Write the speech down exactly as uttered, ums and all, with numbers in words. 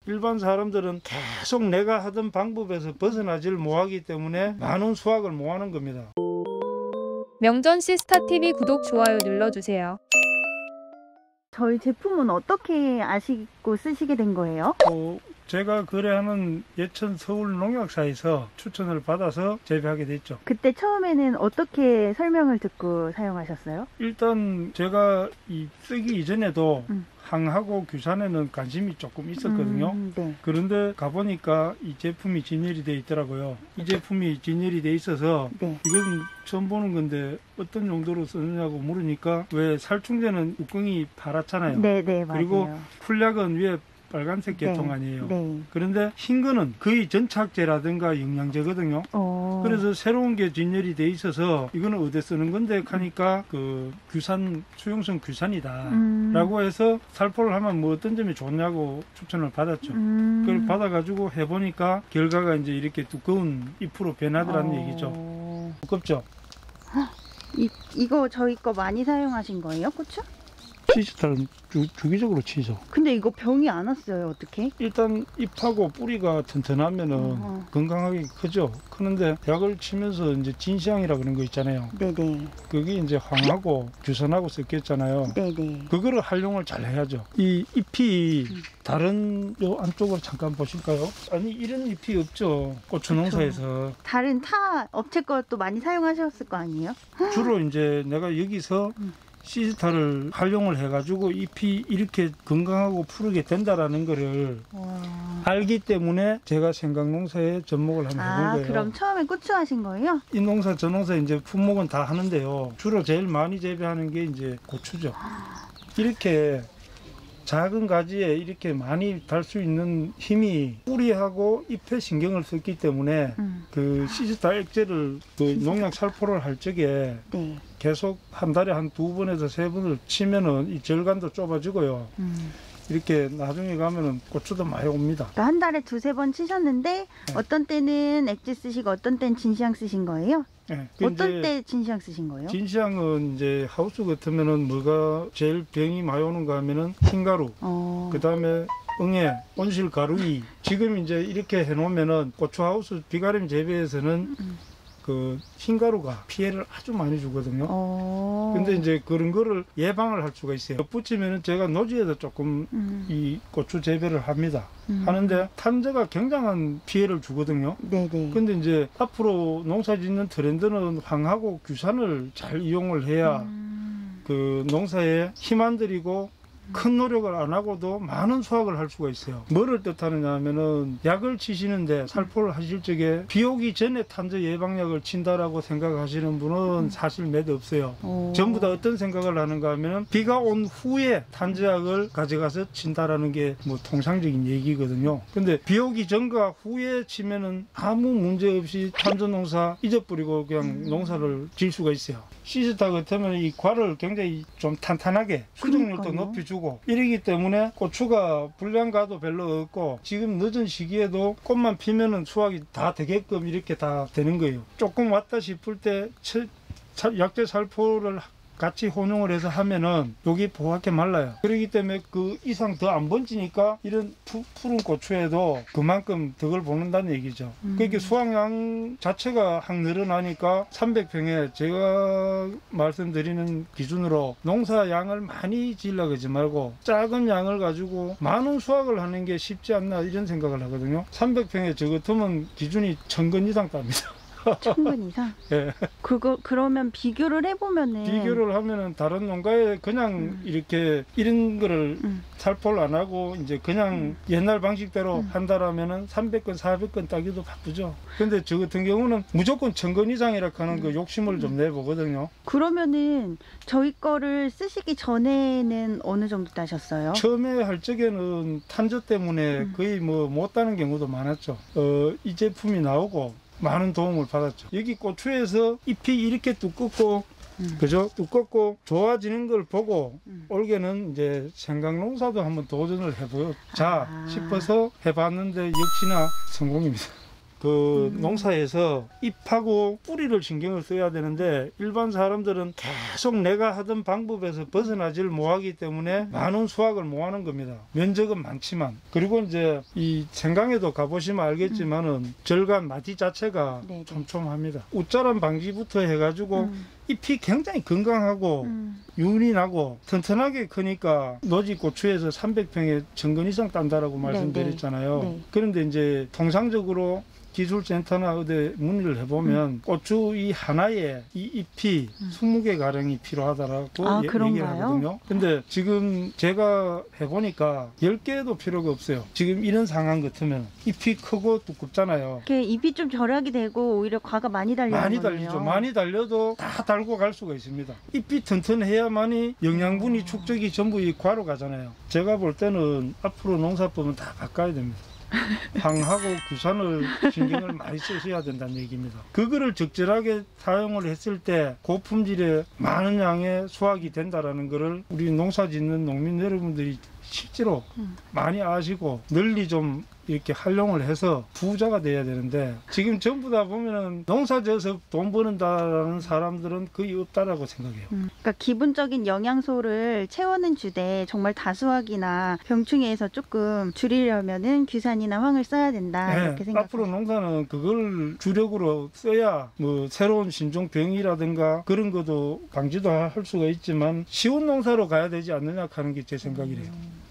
일반 사람들은 계속 내가 하던 방법에서 벗어나질 못하기 때문에 많은 수확을 못하는 겁니다. 명전 시스타티비 구독, 좋아요 눌러주세요. 저희 제품은 어떻게 아시고 쓰시게 된 거예요? 어, 제가 거래하는 예천 서울 농약사에서 추천을 받아서 재배하게 됐죠. 그때 처음에는 어떻게 설명을 듣고 사용하셨어요? 일단 제가 이 쓰기 이전에도 음. 항하고 규산에는 관심이 조금 있었거든요. 음, 네. 그런데 가보니까 이 제품이 진열이 돼 있더라고요. 이 제품이 진열이 돼 있어서 네. 이건 처음 보는 건데 어떤 용도로 쓰느냐고 물으니까, 왜 살충제는 뚜껑이 파랗잖아요. 네, 네, 맞아요. 그리고 쿨약은 위에 빨간색 계통 네, 아니에요. 네. 그런데 흰 거는 거의 전착제라든가 영양제거든요. 어... 그래서 새로운 게 진열이 돼 있어서 이거는 어디 쓰는 건데 하니까 그 규산, 수용성 규산이다 음... 라고 해서 살포를 하면 뭐 어떤 점이 좋냐고 추천을 받았죠. 음... 그걸 받아가지고 해보니까 결과가 이제 이렇게 두꺼운 잎으로 변하더라는 어... 얘기죠. 두껍죠? 이, 이거 저희 거 많이 사용하신 거예요, 고추? 시스타는 주, 주기적으로 치죠. 근데 이거 병이 안 왔어요, 어떻게? 일단 잎하고 뿌리가 튼튼하면은 어. 건강하게 크죠. 그런데 약을 치면서 이제 진시황이라 그런 거 있잖아요. 네네. 그게 이제 황하고 규산하고 섞였잖아요. 네네. 그거를 활용을 잘 해야죠. 이 잎이 음. 다른 요 안쪽으로 잠깐 보실까요? 아니 이런 잎이 없죠. 고추 농사에서. 다른 타 업체 것도 많이 사용하셨을 거 아니에요? 주로 이제 내가 여기서 음. 시스타를 활용을 해가지고 잎이 이렇게 건강하고 푸르게 된다라는 거를 와... 알기 때문에 제가 생강농사에 접목을 한번 해본 아, 거예요. 그럼 처음에 고추 하신 거예요? 이 농사 저 농사 이제 품목은 다 하는데요. 주로 제일 많이 재배하는 게 이제 고추죠. 이렇게 작은 가지에 이렇게 많이 달 수 있는 힘이 뿌리하고 잎에 신경을 썼기 때문에 음. 그 시스타 액제를 그 농약 살포를 할 적에 네. 계속 한 달에 한 두 번에서 세 번을 치면은 이 절간도 좁아지고요. 음. 이렇게 나중에 가면은 고추도 많이 옵니다. 그러니까 한 달에 두세 번 치셨는데 네. 어떤 때는 액지 쓰시고 어떤 때는 진시황 쓰신 거예요? 네, 어떤 때 진시황 쓰신 거예요? 진시황은 이제 하우스 같으면은 뭐가 제일 병이 많이 오는가 하면은 흰가루, 어... 그 다음에 응애, 온실 가루이. 지금 이제 이렇게 해놓으면은 고추 하우스 비가림 재배에서는 음. 그 흰가루가 피해를 아주 많이 주거든요. 어... 근데 이제 그런 거를 예방을 할 수가 있어요. 덧붙이면은 제가 노지에도 조금 음. 이 고추 재배를 합니다. 음. 하는데 탄저가 굉장한 피해를 주거든요. 네네. 근데 이제 앞으로 농사 짓는 트렌드는 황하고 규산을 잘 이용을 해야 음. 그 농사에 힘 안 들이고 큰 노력을 안 하고도 많은 수확을 할 수가 있어요. 뭐를 뜻하느냐 하면은 약을 치시는데 살포를 하실 적에 비 오기 전에 탄저 예방약을 친다라고 생각하시는 분은 사실 몇 없어요. 오. 전부 다 어떤 생각을 하는가 하면은 비가 온 후에 탄저약을 가져가서 친다라는 게 뭐 통상적인 얘기거든요. 근데 비 오기 전과 후에 치면은 아무 문제 없이 탄저 농사 잊어버리고 그냥 음. 농사를 질 수가 있어요. 시스타 같으면 이 과를 굉장히 좀 탄탄하게 수정률도 그러니까요. 높이 주고 이러기 때문에 고추가 불량가도 별로 없고 지금 늦은 시기에도 꽃만 피면은 수확이 다 되게끔 이렇게 다 되는 거예요. 조금 왔다 싶을 때 약제 살포를 같이 혼용을 해서 하면은 여기 보갛게 말라요. 그렇기 때문에 그 이상 더 안 번지니까 이런 푸, 푸른 고추에도 그만큼 덕을 보는다는 얘기죠. 음. 그러니까 수확량 자체가 확 늘어나니까 삼백 평에 제가 말씀드리는 기준으로 농사양을 많이 지으려고 하지 말고 작은 양을 가지고 많은 수확을 하는 게 쉽지 않나 이런 생각을 하거든요. 삼백 평에 저 같으면 기준이 천 건 이상 땁니다. 천근 이상? 예. 그거 그러면 비교를 해보면은 비교를 하면은 다른 농가에 그냥 음. 이렇게 이런 거를 음. 살포를 안 하고 이제 그냥 음. 옛날 방식대로 음. 한다라면은 삼백 건, 사백 건 따기도 바쁘죠. 근데 저 같은 경우는 무조건 천 건 이상이라 하는 그 욕심을 좀 내보거든요. 그러면은 저희 거를 쓰시기 전에는 어느 정도 따셨어요? 처음에 할 적에는 탄저 때문에 음. 거의 뭐 못 따는 경우도 많았죠. 어, 이 제품이 나오고 많은 도움을 받았죠. 여기 고추에서 잎이 이렇게 두껍고 음. 그죠? 두껍고 좋아지는 걸 보고 음. 올해는 이제 생강농사도 한번 도전을 해보자 아. 싶어서 해봤는데 역시나 성공입니다. 그 음. 농사에서 잎하고 뿌리를 신경을 써야 되는데 일반 사람들은 계속 내가 하던 방법에서 벗어나질 못하기 때문에 많은 수확을 못하는 겁니다. 면적은 많지만. 그리고 이제 이 생강에도 가보시면 알겠지만은 절간 마디 자체가 네네. 촘촘합니다. 웃자람 방지부터 해가지고 음. 잎이 굉장히 건강하고 음. 윤이 나고 튼튼하게 크니까 노지고추에서 삼백 평에 정근 이상 딴다라고 말씀드렸잖아요. 네. 그런데 이제 통상적으로 기술센터나 어디 문의를 해보면 음. 고추 이 하나에 이 잎이 음. 스무 개 가량이 필요하다라고 아, 예- 얘기를 그런가요? 하거든요. 근데 지금 제가 해보니까 열 개도 필요가 없어요. 지금 이런 상황 같으면 잎이 크고 두껍잖아요. 이렇게 잎이 좀 절약이 되고 오히려 과가 많이 달리는 많이 거네요. 달리죠. 많이 달려도 다 달고 갈 수가 있습니다. 잎이 튼튼해야만이 영양분이 축적이 전부 이 과로 가잖아요. 제가 볼 때는 앞으로 농사법은 다 바꿔야 됩니다. 황하고 규산을 신경을 많이 쓰셔야 된다는 얘기입니다. 그거를 적절하게 사용을 했을 때 고품질의 많은 양의 수확이 된다라는 거를 우리 농사 짓는 농민 여러분들이 실제로 음. 많이 아시고 널리 좀 이렇게 활용을 해서 부자가 돼야 되는데 지금 전부 다 보면은 농사 지어서 돈 버는다라는 사람들은 거의 없다라고 생각해요. 음, 그러니까 기본적인 영양소를 채워는 주되 정말 다수확이나 병충해에서 조금 줄이려면은 규산이나 황을 써야 된다 네, 이렇게 생각해요. 앞으로 농사는 그걸 주력으로 써야 뭐 새로운 신종병이라든가 그런 것도 방지도 할 수가 있지만 쉬운 농사로 가야 되지 않느냐 하는 게 제 생각이래요. 음.